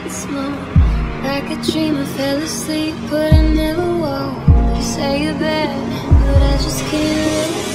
smoke. Like a dream, I fell asleep, but I never woke. You say you're bad, but I just can't let